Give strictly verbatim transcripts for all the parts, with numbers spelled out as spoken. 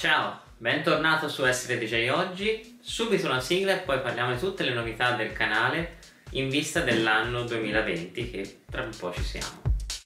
Ciao, bentornato su Essere D J oggi, subito una sigla e poi parliamo di tutte le novità del canale in vista dell'anno duemilaventi che tra un po' ci siamo.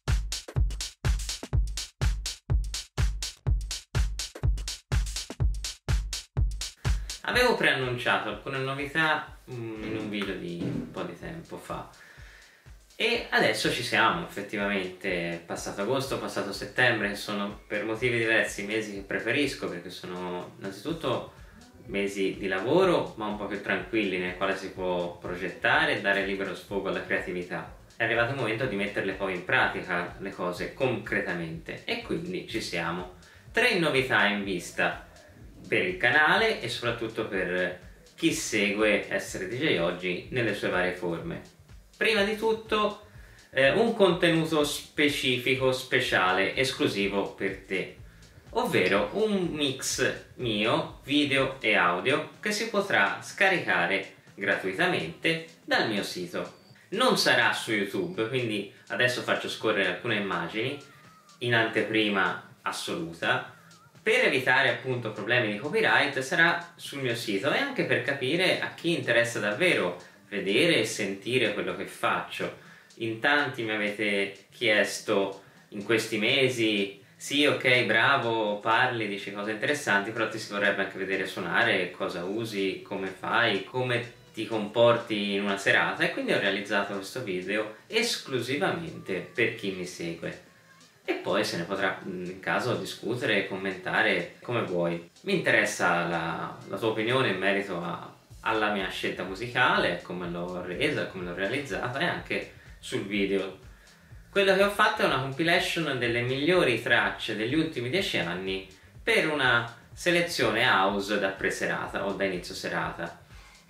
Avevo preannunciato alcune novità in un video di un po' di tempo fa e adesso ci siamo, effettivamente. È passato agosto, è passato settembre, che sono per motivi diversi i mesi che preferisco, perché sono innanzitutto mesi di lavoro ma un po' più tranquilli, nel quale si può progettare e dare libero sfogo alla creatività. È arrivato il momento di metterle poi in pratica le cose concretamente e quindi ci siamo. Tre novità in vista per il canale e soprattutto per chi segue Essere D J oggi nelle sue varie forme. Prima di tutto eh, un contenuto specifico, speciale, esclusivo per te, ovvero un mix mio, video e audio, che si potrà scaricare gratuitamente dal mio sito. Non sarà su YouTube, quindi adesso faccio scorrere alcune immagini in anteprima assoluta. Per evitare appunto problemi di copyright sarà sul mio sito, e anche per capire a chi interessa davvero vedere e sentire quello che faccio. In tanti mi avete chiesto in questi mesi: sì, ok, bravo, parli, dici cose interessanti, però ti si vorrebbe anche vedere suonare, cosa usi, come fai, come ti comporti in una serata, e quindi ho realizzato questo video esclusivamente per chi mi segue. E poi se ne potrà in caso discutere e commentare come vuoi. Mi interessa la, la tua opinione in merito a, alla mia scelta musicale, come l'ho resa, come l'ho realizzata, e anche sul video. Quello che ho fatto è una compilation delle migliori tracce degli ultimi dieci anni per una selezione house da pre-serata o da inizio serata.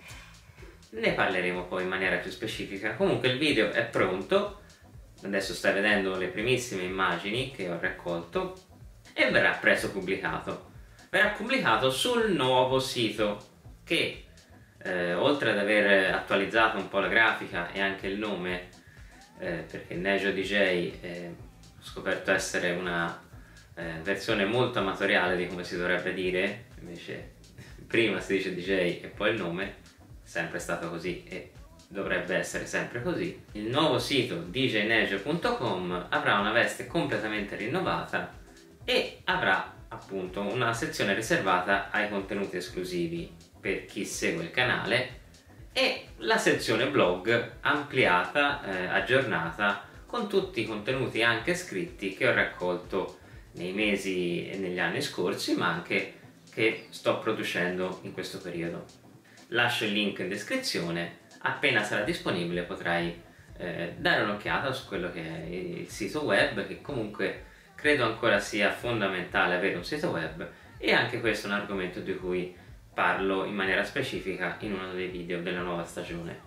Ne parleremo poi in maniera più specifica. Comunque il video è pronto. Adesso stai vedendo le primissime immagini che ho raccolto e verrà presto pubblicato. Verrà pubblicato sul nuovo sito che, eh, oltre ad aver attualizzato un po' la grafica e anche il nome, eh, perché Nejo D J eh, ho scoperto essere una eh, versione molto amatoriale di come si dovrebbe dire, invece prima si dice D J e poi il nome, è sempre stato così e dovrebbe essere sempre così. Il nuovo sito d j nejo punto com avrà una veste completamente rinnovata e avrà appunto una sezione riservata ai contenuti esclusivi per chi segue il canale e la sezione blog ampliata, eh, aggiornata, con tutti i contenuti anche scritti che ho raccolto nei mesi e negli anni scorsi, ma anche che sto producendo in questo periodo. Lascio il link in descrizione. Appena sarà disponibile potrai eh, dare un'occhiata su quello che è il sito web, che comunque credo ancora sia fondamentale avere un sito web, e anche questo è un argomento di cui parlo in maniera specifica in uno dei video della nuova stagione.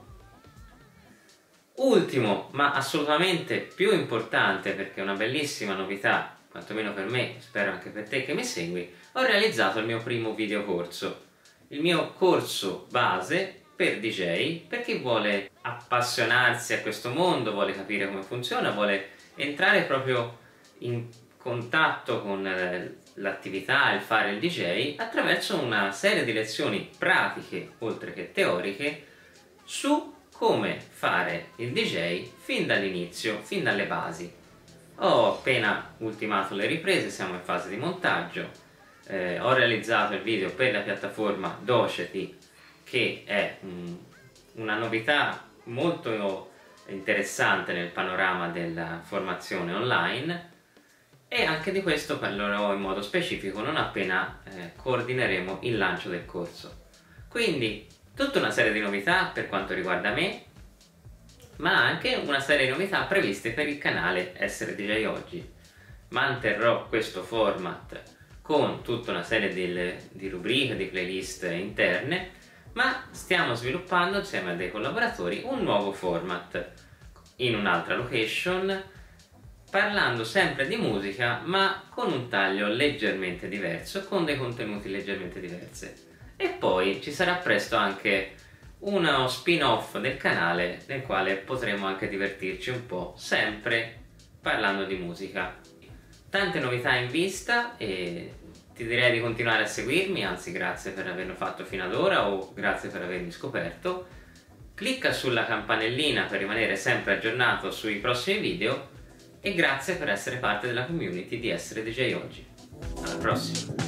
Ultimo, ma assolutamente più importante, perché è una bellissima novità, quantomeno per me, spero anche per te che mi segui, ho realizzato il mio primo video corso, il mio corso base per D J, per chi vuole appassionarsi a questo mondo, vuole capire come funziona, vuole entrare proprio in contatto con l'attività, il fare il D J, attraverso una serie di lezioni pratiche, oltre che teoriche, su come fare il D J fin dall'inizio, fin dalle basi. Ho appena ultimato le riprese, siamo in fase di montaggio, eh, ho realizzato il video per la piattaforma Doceti, che è um, una novità molto interessante nel panorama della formazione online, e anche di questo parlerò in modo specifico non appena eh, coordineremo il lancio del corso. Quindi tutta una serie di novità per quanto riguarda me, ma anche una serie di novità previste per il canale Essere D J oggi. Manterrò questo format con tutta una serie di, di rubriche, di playlist interne, ma stiamo sviluppando insieme a dei collaboratori un nuovo format in un'altra location, parlando sempre di musica ma con un taglio leggermente diverso, con dei contenuti leggermente diversi. E poi ci sarà presto anche uno spin-off del canale nel quale potremo anche divertirci un po', sempre parlando di musica. Tante novità in vista e ti direi di continuare a seguirmi, anzi grazie per averlo fatto fino ad ora o grazie per avermi scoperto. Clicca sulla campanellina per rimanere sempre aggiornato sui prossimi video e grazie per essere parte della community di Essere D J Oggi. Alla prossima!